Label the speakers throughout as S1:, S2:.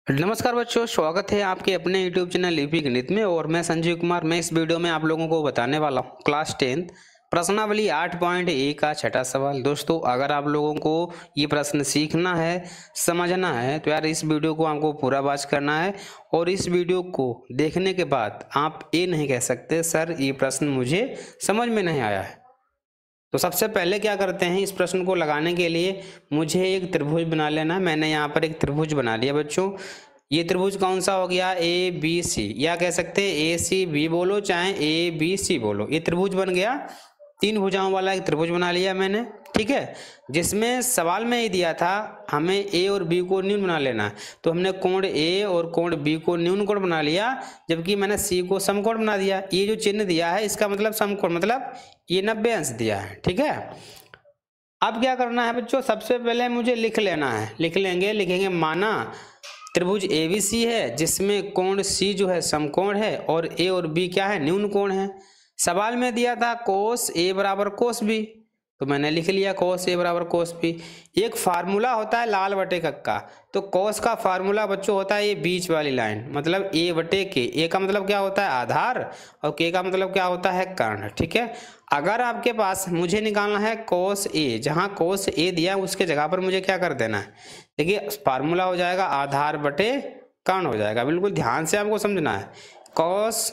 S1: नमस्कार बच्चों, स्वागत है आपके अपने YouTube चैनल लिपि गणित में। और मैं संजीव कुमार। मैं इस वीडियो में आप लोगों को बताने वाला हूँ क्लास 10 प्रश्नावली 8.1 का छठा सवाल। दोस्तों, अगर आप लोगों को ये प्रश्न सीखना है, समझना है, तो यार इस वीडियो को आपको पूरा वॉच करना है। और इस वीडियो को देखने के बाद आप ये नहीं कह सकते सर ये प्रश्न मुझे समझ में नहीं आया है। तो सबसे पहले क्या करते हैं, इस प्रश्न को लगाने के लिए मुझे एक त्रिभुज बना लेना है। मैंने यहाँ पर एक त्रिभुज बना लिया बच्चों। ये त्रिभुज कौन सा हो गया? ए बी सी, या कह सकते हैं ए सी बी बोलो चाहे ए बी सी बोलो। ये त्रिभुज बन गया, तीन भुजाओं वाला एक त्रिभुज बना लिया मैंने, ठीक है। जिसमें सवाल में ही दिया था हमें ए और बी को न्यून बना लेना है, तो हमने कोण ए और कोण बी को न्यून कोण बना लिया, जबकि मैंने सी को समकोण बना दिया। ये जो चिन्ह दिया है इसका मतलब समकोण, मतलब ये 90 अंश दिया है, ठीक है। अब क्या करना है बच्चों, सबसे पहले मुझे लिख लेना है, लिखेंगे माना त्रिभुज ABC है जिसमें कोण C जो है समकोण है और A और B क्या है? न्यून कोण है। सवाल में दिया था कोस A बराबर कोस B, तो मैंने लिख लिया कोस A बराबर कोस B। एक फार्मूला होता है लाल बटे कक्का, तो कोस का फार्मूला बच्चों होता है ये बीच वाली लाइन, मतलब A बटे K। A का मतलब क्या होता है? आधार, और K का मतलब क्या होता है? कर्ण, ठीक है। अगर आपके पास मुझे निकालना है कोस A, जहाँ कोस A दिया है उसके जगह पर मुझे क्या कर देना है? देखिए फार्मूला हो जाएगा आधार बटे कर्ण हो जाएगा। बिल्कुल ध्यान से आपको समझना है। कॉस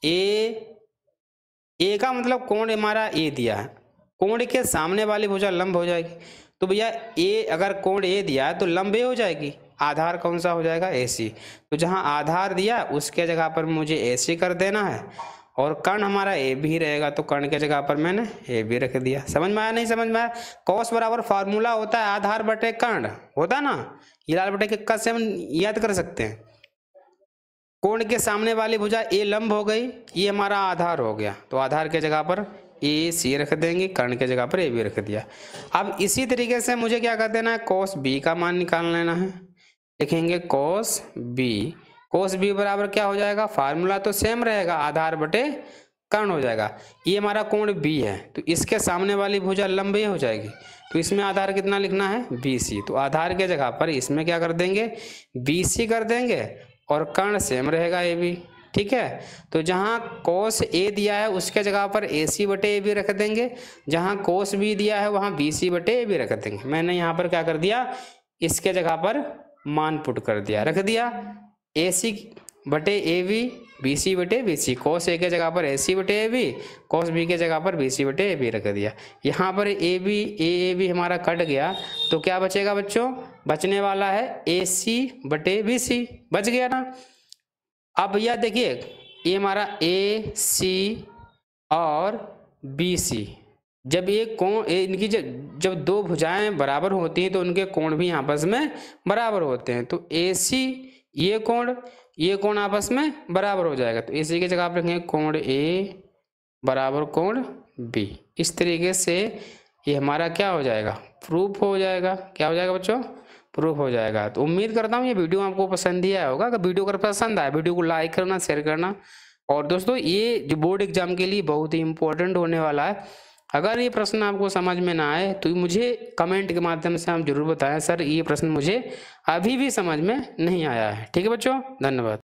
S1: ए का मतलब कोण हमारा ए दिया है, कोण के सामने वाली भुजा लंब हो जाएगी। तो भैया ए, अगर कोण ए दिया है तो लंब ए हो जाएगी। आधार कौन सा हो जाएगा? AC। तो जहां आधार दिया उसके जगह पर मुझे AC कर देना है, और कर्ण हमारा ए भी रहेगा, तो कर्ण के जगह पर मैंने ए भी रख दिया। समझ में आया? नहीं समझ में आया? कॉस बराबर फार्मूला होता है आधार बटे कर्ण, होता ना, ये लाल बटे कक्का से हम याद कर सकते हैं। कोण के सामने वाली भुजा ए लंब हो गई, ये हमारा आधार हो गया, तो आधार के जगह पर AC रख देंगे, कर्ण के जगह पर ए भी रख दिया। अब इसी तरीके से मुझे क्या कर देना है? कोस B का मान निकाल लेना है। लिखेंगे कोस B बराबर क्या हो जाएगा? फार्मूला तो सेम रहेगा, आधार बटे कर्ण हो जाएगा। ये हमारा कोण B है, तो इसके सामने वाली भुजा लंब हो जाएगी, तो इसमें आधार कितना लिखना है? BC। तो आधार के जगह पर इसमें क्या कर देंगे? BC कर देंगे, और कर्ण सेम रहेगा AB, ठीक है। तो जहाँ कोस A दिया है उसके जगह पर AC बटे AB रख देंगे, जहाँ कोस B दिया है वहाँ BC बटे AB रख देंगे। मैंने यहाँ पर क्या कर दिया? इसके जगह पर मान पुट कर दिया, रख दिया AC बटे AB, BC बटे BC। कोस A के जगह पर AC बटे AB, कोस B के जगह पर BC बटे AB रख दिया। यहाँ पर AB हमारा कट गया, तो क्या बचेगा बच्चों? बचने वाला है AC बटे BC, बच गया ना। अब भैया देखिए ये हमारा AC और BC, जब ये कोण इनकी जब दो भुजाएं बराबर होती हैं तो उनके कोण भी आपस में बराबर होते हैं। तो AC ये कोण आपस में बराबर हो जाएगा, तो AC की जगह पर रखेंगे कोण A बराबर कोण B। इस तरीके से ये हमारा क्या हो जाएगा? प्रूफ हो जाएगा। क्या हो जाएगा बच्चों? प्रूफ हो जाएगा। तो उम्मीद करता हूँ ये वीडियो आपको पसंद ही आया होगा। अगर वीडियो अगर पसंद आए वीडियो को लाइक करना, शेयर करना। और दोस्तों ये जो बोर्ड एग्जाम के लिए बहुत ही इंपॉर्टेंट होने वाला है। अगर ये प्रश्न आपको समझ में ना आए तो मुझे कमेंट के माध्यम से आप जरूर बताएं सर ये प्रश्न मुझे अभी भी समझ में नहीं आया है। ठीक है बच्चों, धन्यवाद।